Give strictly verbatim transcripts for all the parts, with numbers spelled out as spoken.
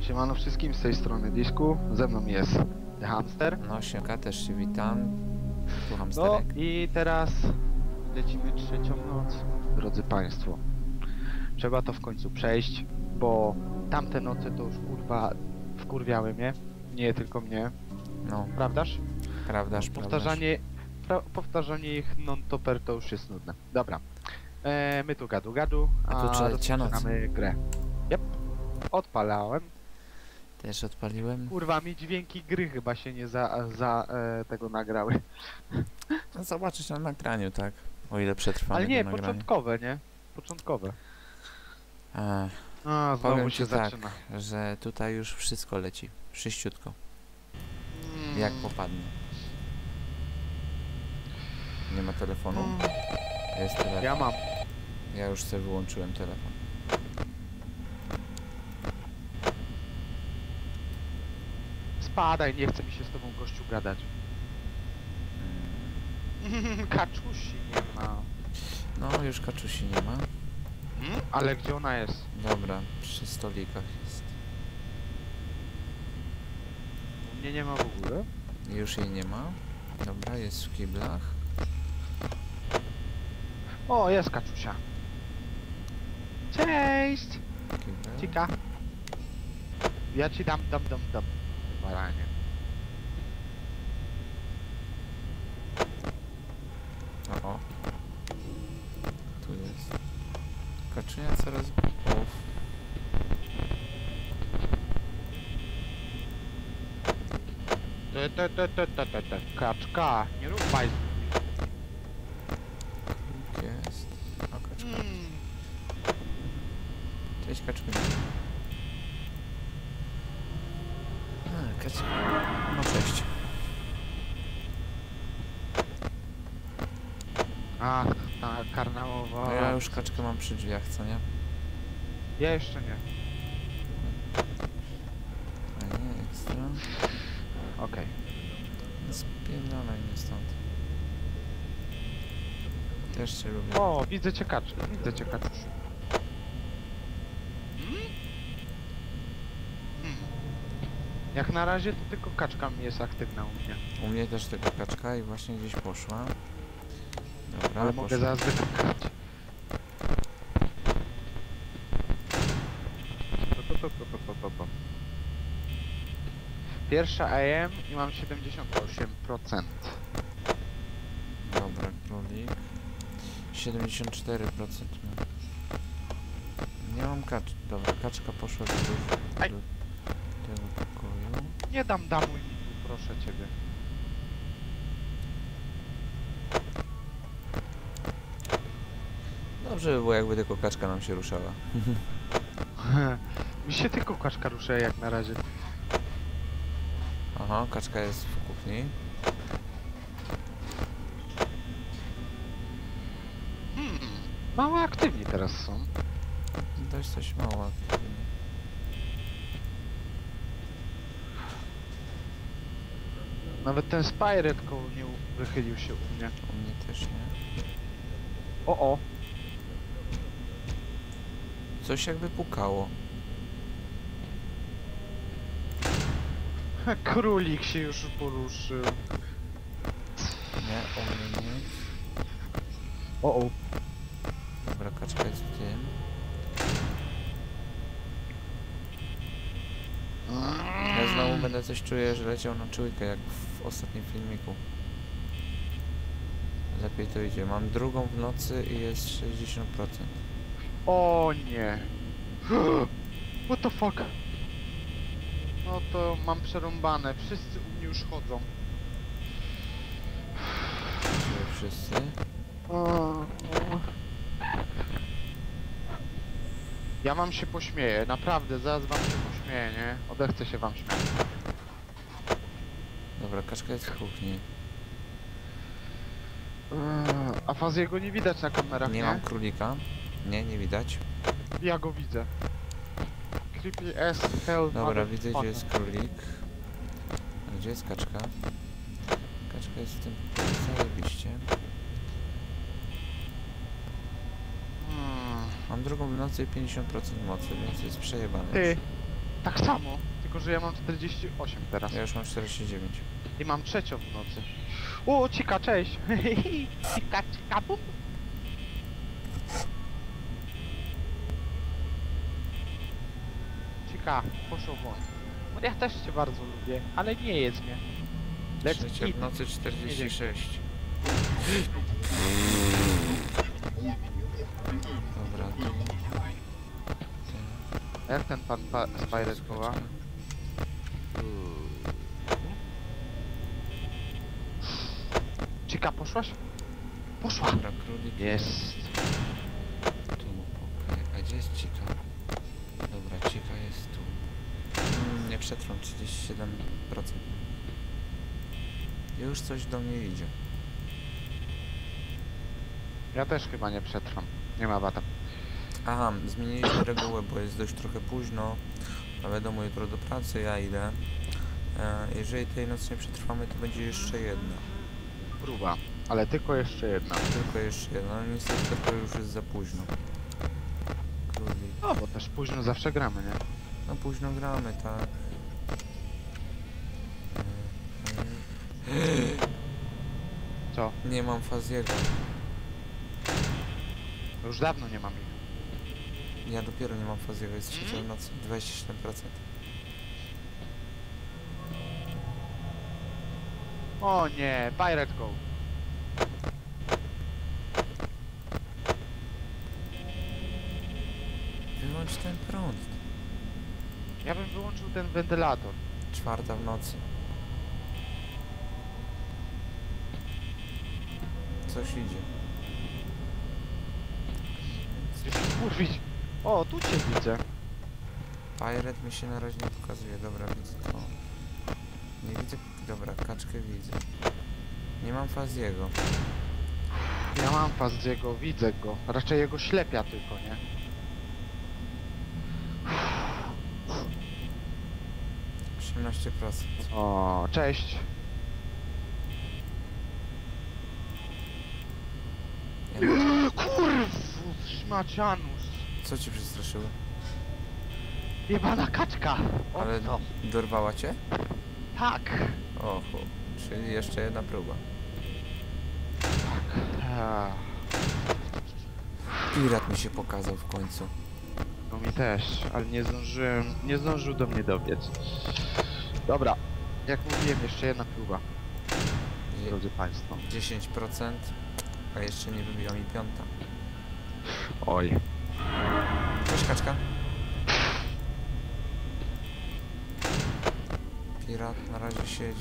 Siemano wszystkim, z tej strony Disku, ze mną jest The Hamster. No siemka, też się witam. Tu No Hamsterek. i teraz lecimy trzecią noc, drodzy Państwo. Trzeba to w końcu przejść, bo tamte noce to już kurwa wkurwiały mnie, nie tylko mnie, No, prawdaż? prawdaż, prawdaż. Powtarzanie, pra, powtarzanie ich non-topper to już jest nudne. Dobra, e, my tu gadu gadu, A tu trzecia noc. rozpoczynamy grę. Yep, odpalałem. Też odpaliłem. Kurwa, mi dźwięki gry chyba się nie za, za e, tego nagrały. No, zobaczyć na nagraniu, tak? O ile przetrwamy Ale nie, to nagranie. początkowe, nie? Początkowe. Ech, A, znowu powiem się ci tak, zaczyna. że tutaj już wszystko leci. Szyściutko. Mm. Jak popadnie. Nie ma telefonu? Mm. Jest telefon. Ja mam. Ja już sobie wyłączyłem telefon. Spadaj, nie chce mi się z tobą gościu gadać. Mm. Kaczusi nie ma. No, już kaczusi nie ma. Mm? Ale gdzie ona jest? Dobra, przy stolikach jest. U mnie nie ma w ogóle. Już jej nie ma. Dobra, jest w kiblach. O, jest kaczusia. Cześć! Kible. Cika. Ja ci dam, dam, dam, dam. Baranie. O, o. Tu jest. Kaczunia coraz... O. Te, te, te, te, te, te, te. Kaczka, nie rób bajzdu. Jest. O, kaczka. Mm. Cześć, kaczka. A, kaczka. No, cześć. Ach, ta karnałowa. No ja już kaczkę mam przy drzwiach, co nie? Ja jeszcze nie. Fajnie, ekstra. Okej. Spierdolaj mnie stąd. Też cię lubię. O, widzę cię kacz, widzę cię kaczuś. Hmm. Jak na razie to tylko kaczka mi jest aktywna u mnie. U mnie też tylko kaczka i właśnie gdzieś poszła. Dobra, Ale mogę poszła. zaraz wypukać. Pierwsza A M i mam siedemdziesiąt osiem procent. Dobra, królik. siedemdziesiąt cztery procent mam. Nie mam kacz... Dobra, kaczka poszła do, do, Aj. do tego pokoju. Nie dam damuj mi tu, proszę ciebie. Dobrze by było, jakby tylko kaczka nam się ruszała. Mi się tylko kaczka rusza jak na razie. Aha, kaczka jest w kuchni. Hmm. Mało aktywni teraz są. Dość coś mało. Nawet ten Spyret koło nie wychylił się u mnie. U mnie też nie. O, o. Coś jakby pukało. Królik się już poruszył. Nie, u mnie nie. O, o. Dobra, kaczka jest w tym. Ja znowu będę coś czuję, że leciał na czujkę jak w ostatnim filmiku. Lepiej to idzie. Mam drugą w nocy i jest sześćdziesiąt procent. O nie. What the fuck? No to mam przerąbane. Wszyscy u mnie już chodzą. Czyli wszyscy. O, o. Ja wam się pośmieję, naprawdę, zaraz wam się pośmieję, nie? Odechcę się wam śmiać. Dobra, kaczka jest w kuchni. Eee, A Faziego nie widać na kamerach, nie? Nie mam królika. Nie, nie widać. Ja go widzę. Creepy as hell. Dobra, widzę gdzie motherfucker. jest królik. A gdzie jest kaczka? Kaczka jest w tym pokoju, zajebiście. Hmm. Mam drugą w nocy i pięćdziesiąt procent mocy, więc jest przejebane. Ty, Tak samo, tylko że ja mam czterdzieści osiem teraz. Ja już mam czterdzieści dziewięć. I mam trzecią w nocy. O, cika, cześć! Cika, cika, bum! Cika, poszło won. No ja też cię bardzo lubię, ale nie jedz mnie. Let's Trzecia w eat. nocy czterdzieści sześć. Dobra, tu... Jak ten pan pa Spirate była? Cika, poszłaś? Poszła! Dobra, królik Jest. tu, okej. A gdzie jest Cika? Dobra, Cika jest tu. Mm, nie przetrwam, trzydzieści siedem procent. Już coś do mnie idzie. Ja też chyba nie przetrwam. Nie ma wata. Aha, zmieniliśmy regułę, bo jest dość trochę późno. A wiadomo, jutro do pracy, ja idę. E, jeżeli tej nocy nie przetrwamy, to będzie jeszcze jedna. Próba. Ale tylko jeszcze jedna. Tylko jeszcze jedna, no niestety to już jest za późno. Królik. No, bo też późno zawsze gramy, nie? No późno gramy, tak. Co? Nie mam Faziego. Już dawno nie mam ich. Ja dopiero nie mam Faziego, jest trzecia w nocy, dwadzieścia siedem procent. O nie, Pirate Go. Wyłącz ten prąd. Ja bym wyłączył ten wentylator. Czwarta w nocy. Coś idzie. Chcesz kurwić? O, tu cię widzę. Pirate mi się na razie nie pokazuje, dobra, widzę to. Nie widzę, dobra, kaczkę widzę. Nie mam Faziego. Ja mam Faziego, widzę go. Raczej jego ślepia tylko, nie? osiemnaście procent. O, cześć. Ja... Kurw, szmacianus. Co ci przestraszyło? Jebana kaczka. O, Ale co? dorwała cię? Tak. Oho, czyli jeszcze jedna próba. A, Pirat mi się pokazał w końcu. no mi też, ale nie zdążyłem, nie zdążył do mnie dobiec. Dobra, jak mówiłem, jeszcze jedna próba, Je- drodzy państwo. dziesięć procent, a jeszcze nie wybiła mi piąta. Oj. Cześć kaczka. Pirat na razie siedzi.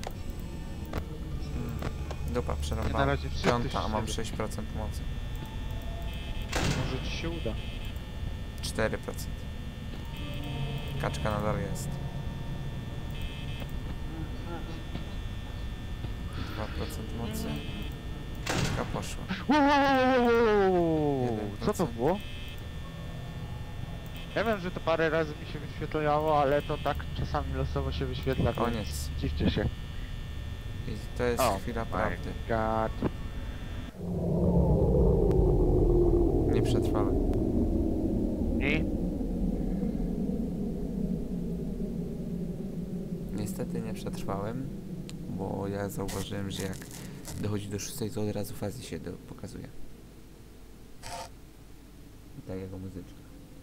Hmm. Dupa, Nie, na przerąbała. razie wszyscy Piąta, a mam siedzą. sześć procent mocy. Może ci się uda. cztery procent. Kaczka nadal jest. dwa procent mocy. Kaczka poszła. Wow, jeden co to procent. było? Ja wiem, że to parę razy mi się wyświetlało, ale to tak czasami losowo się wyświetla. więc Koniec. Dziwcie się. I to jest O, chwila my prawdy. God. Nie przetrwałem. I? Niestety nie przetrwałem, bo ja zauważyłem, że jak dochodzi do szóstej, to od razu fazy się do, pokazuje. Tak jego muzyczka.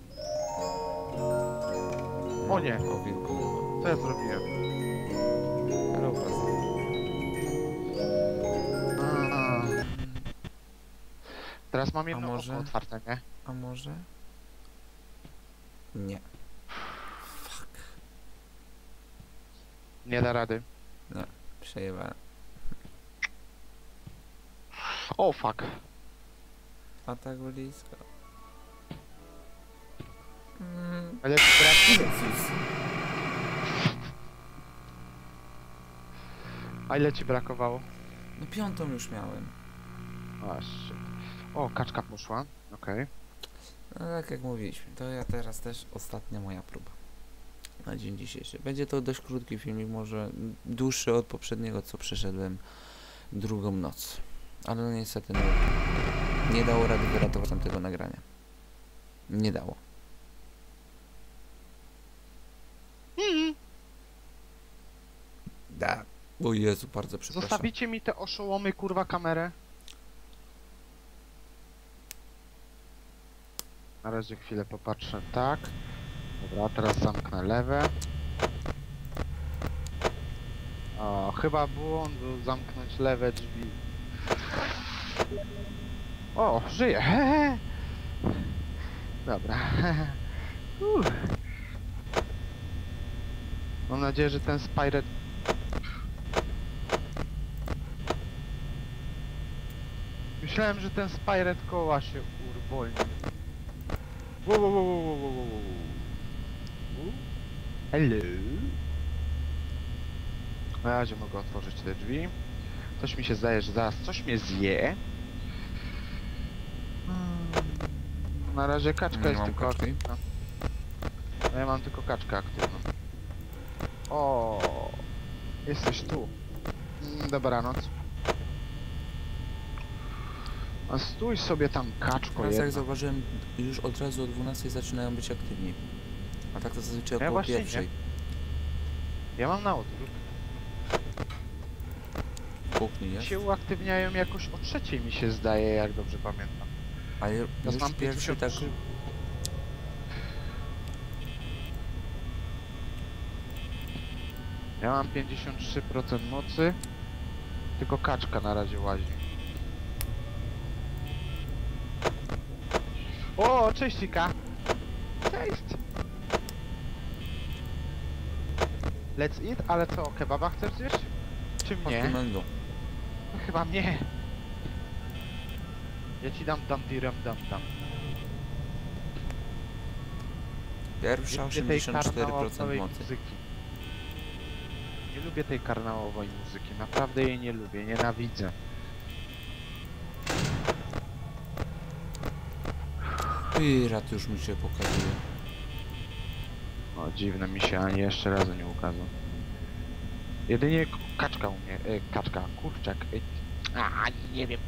O nie. O wilku. Co ja zrobiłem? Hello fazy. A. Teraz mam jedno może? oko otwarte, nie? A może? Nie. Fuck. Nie da rady. Przejebałem. O, fuck. A tak blisko. Mm. Ale brak... Jezus. A ile ci brakowało? No piątą już miałem. O, shit. O, kaczka poszła. Okej. No tak jak mówiliśmy, to ja teraz też ostatnia moja próba na dzień dzisiejszy. Będzie to dość krótki filmik, może dłuższy od poprzedniego, co przeszedłem drugą noc. Ale no niestety no, nie dało rady wyratować tamtego nagrania. Nie dało. Da. O Jezu, bardzo przepraszam. Zostawicie mi te oszołomy, kurwa, kamerę? Na razie chwilę popatrzę, tak. Dobra, teraz zamknę lewe. O, chyba błąd był zamknąć lewe drzwi. O, żyje. Hehe. Dobra. Uff. Mam nadzieję, że ten Spyret... Myślałem, że ten Spyret koła się urbolni. Wow, wow, wow, wow, wow, wow, wow. Hello. Na razie mogę otworzyć te drzwi. Coś mi się zdaje, że zaraz coś mnie zje. Na razie kaczka Nie jest mam tylko kaczki. aktywna. No ja mam tylko kaczkę aktywną. O, jesteś tu. Mm, Dobranoc. A stój sobie tam, kaczko Teraz jedna. jak zauważyłem, już od razu o dwunastej zaczynają być aktywni. A tak to zazwyczaj Ja około właśnie nie. pierwszej. Ja mam na odwrót. W kuchni jest. Się uaktywniają jakoś o trzeciej, mi się zdaje, jak dobrze pamiętam. Ale Ja już mam pierwszy tak... pięćdziesiąt trzy. Ja mam pięćdziesiąt trzy procent mocy. Tylko kaczka na razie łazi. O, cześć Ika. Cześć. Let's eat, ale co, kebaba chcesz zjeść? Czy Pod mnie? komendą. No, chyba mnie. Ja ci dam dam diram dam dam. Pierwsza Nie lubię tej osiemdziesiąt cztery procent karnałowej mocy. muzyki. Nie lubię tej karnałowej muzyki, naprawdę jej nie lubię, nienawidzę. Pirat już mi się pokazuje. O, dziwne mi się, ani jeszcze razu nie ukazał. Jedynie k- kaczka u mnie, e, kaczka, kurczak. E, a, nie wiem.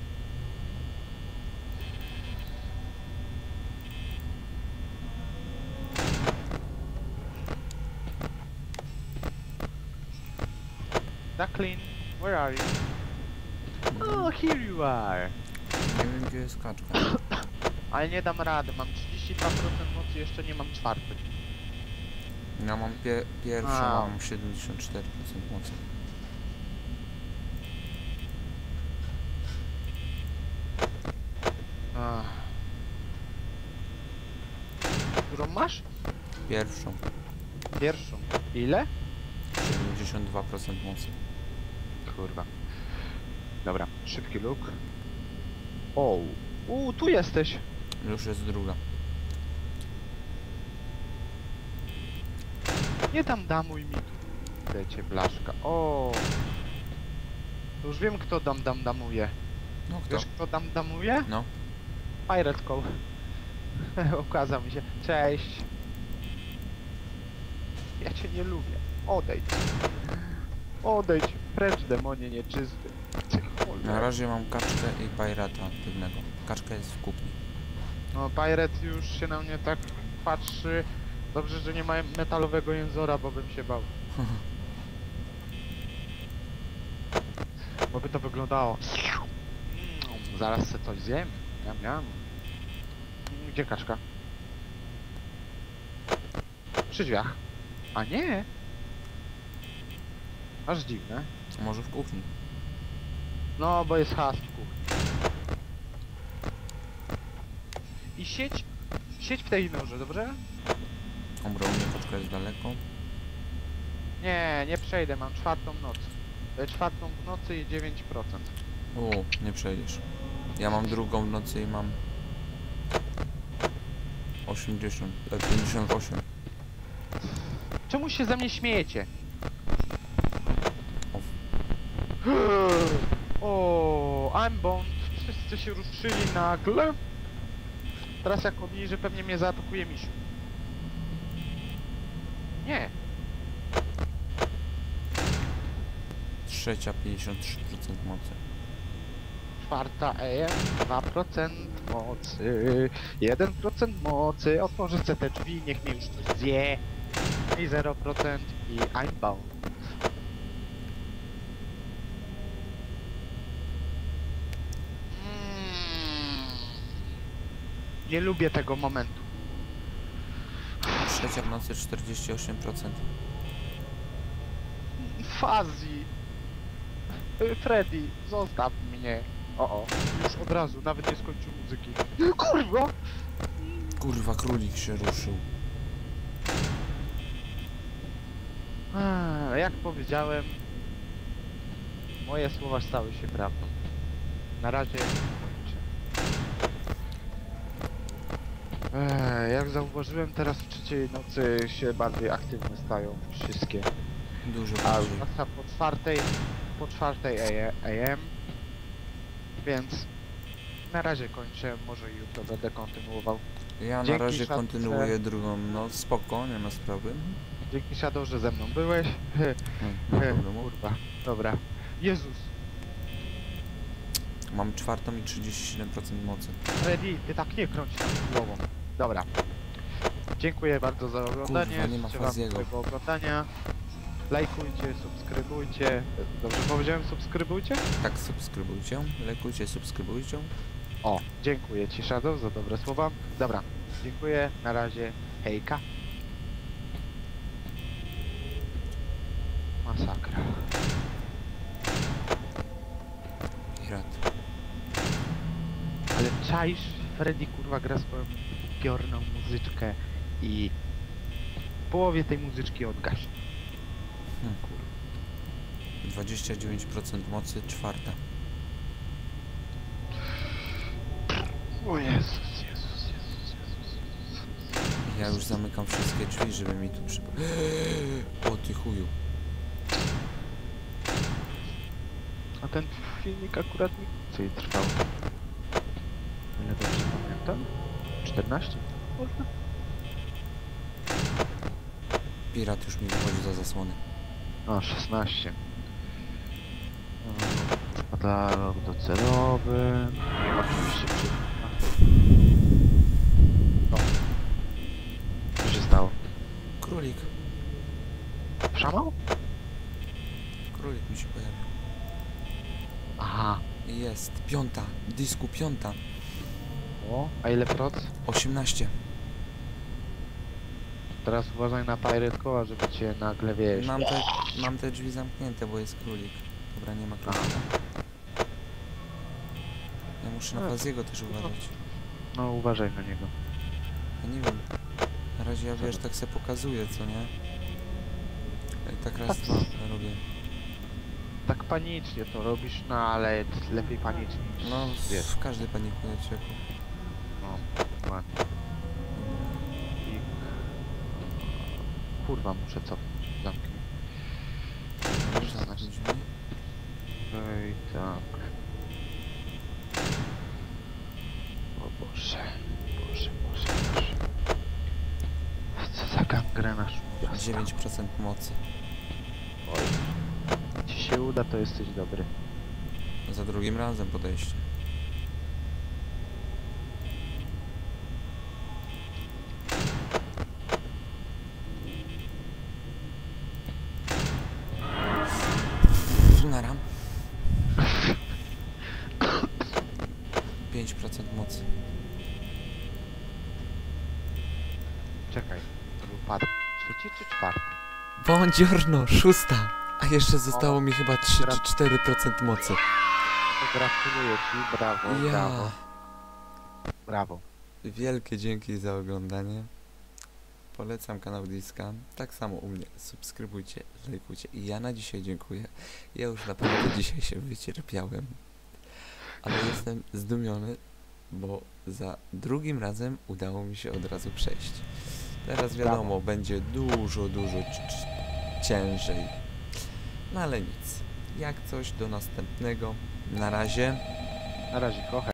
Ducklin, where are you? Oh, here you are. Nie wiem gdzie jest kaczka. Ale nie dam rady, mam trzydzieści dwa procent mocy, jeszcze nie mam czwartej. Ja mam pie pierwszą, A. mam siedemdziesiąt cztery procent mocy. Ach. Którą masz? Pierwszą. Pierwszą. Ile? siedemdziesiąt dwa procent mocy. Kurwa. Dobra, szybki luk. O, u, tu jesteś. Już jest druga. Nie tam damuj mi. Dajcie blaszka. O. To już wiem, kto dam dam damuje. No kto? Wiesz, kto dam damuje? No. Pirate Call. Okazał mi się. Cześć. Ja cię nie lubię. Odejdź. Odejdź. Precz, demonie nieczysty. Ty cholera. Na razie mam kaczkę i pirata aktywnego. Kaczka jest w kuchni. No, Pirate już się na mnie tak patrzy. Dobrze, że nie ma metalowego jęzora, bo bym się bał. Bo by to wyglądało. Mm, zaraz se coś zjem. Miam, miam. Gdzie kaczka? Przy drzwiach. A nie. Aż dziwne. A może w kuchni? No, bo jest has w kuchni. I sieć... Sieć w tej norze, dobrze? Dobra, u mnie kaczka jest daleko. Nie, nie przejdę, mam czwartą noc. E, Czwartą w nocy i dziewięć procent. O, nie przejdziesz. Ja mam drugą w nocy i mam... osiemdziesiąt, e, pięćdziesiąt osiem. Czemu się ze mnie śmiejecie? O, I'm Bond. Wszyscy się ruszyli nagle. Teraz jak obniży, pewnie mnie zaatakuje misiu. Nie. Trzecia pięćdziesiąt trzy procent mocy. Czwarta A M, dwa procent mocy, jeden procent mocy. Otworzę sobie te drzwi, niech mnie już coś zje. I zero procent i I'm bound. Nie lubię tego momentu. Trzecia w nocy czterdzieści osiem procent. Fuzzy. Y, Freddy, zostaw mnie. O, o. Już od razu, nawet nie skończył muzyki. Kurwa! Kurwa, królik się ruszył. A, jak powiedziałem, moje słowa stały się prawdą. Na razie kończę. Eee, jak zauważyłem, teraz w trzeciej nocy się bardziej aktywne stają wszystkie. Dużo A bardziej. zwłaszcza po czwartej, po czwartej A M, więc na razie kończę, może jutro będę kontynuował. Ja na Dzięki, razie Szatce. kontynuuję drugą, no spoko, nie ma sprawy. Dzięki Shadow, że ze mną byłeś. Nie ma problemu. Kurwa, dobra. Jezus, Mam czwartą i trzydzieści siedem procent mocy. Freddy, ty tak nie krąć tam głową. Dobra. Dziękuję bardzo za oglądanie. Kurwa, nie ma Życzę wam Faziego. miłego oglądania. Lajkujcie, subskrybujcie. Dobrze powiedziałem, subskrybujcie? Tak, subskrybujcie, lajkujcie, subskrybujcie. O, dziękuję ci Shadow za dobre słowa. Dobra, dziękuję, na razie, hejka. Masakra. Pirat. Ale czaisz, Freddy kurwa gra swoją piorną muzyczkę i w połowie tej muzyczki odgaśnie. Hmm. dwadzieścia dziewięć procent mocy, czwarta. O Jezus, Jezus, Jezus, Jezus. Ja już zamykam wszystkie drzwi, żeby mi tu przypomnieć. O ty chuju. A ten filmik akurat mi co trwał. Ile dobrze pamiętam? czternaście? Można? Pirat już mi wychodzi za zasłony. O, szesnaście. Katalog docelowy. Oczywiście przy... O. Co się stało? Królik. Szamał? Królik mi się pojawił. Aha. Jest. Piąta. Disku piąta. O, a ile proc? osiemnaście. Teraz uważaj na Pirate Koła, żeby cię nagle wiesz. Mam te, mam te drzwi zamknięte, bo jest królik. Dobra, nie ma królika. Ja muszę na No. Faziego też uważać. No uważaj na niego. Ja nie wiem. Na razie ja wiesz, tak se pokazuję, co nie? I tak raz, dwa robię. Tak panicznie to robisz, no ale lepiej panicznie niż No, wiesz. w każdy panikuje cieku. No, ładnie. I... Kurwa, muszę cofnąć. Zamknij. Zamknąć drzwi. Ej, tak. O Boże. Boże, Boże, Boże. Co za gangrena szumia. dziewięć procent mocy. Oj. Ci się uda, to jesteś dobry. Za drugim razem podejście. Nara. pięć procent mocy. Czekaj, to był pad. Trzeci czy czwarty? Buongiorno, szósta. A jeszcze zostało O, mi chyba trzy gra- czy cztery procent mocy. To gratuluję ci, brawo, brawo, Ja. brawo. Wielkie dzięki za oglądanie. Polecam kanał Diska. Tak samo u mnie. Subskrybujcie, lajkujcie. I ja na dzisiaj dziękuję. Ja już naprawdę dzisiaj się wycierpiałem. Ale jestem zdumiony, bo za drugim razem udało mi się od razu przejść. Teraz wiadomo, Brawo. będzie dużo, dużo c- c- ciężej. No ale nic. Jak coś, do następnego. Na razie. Na razie, kochaj.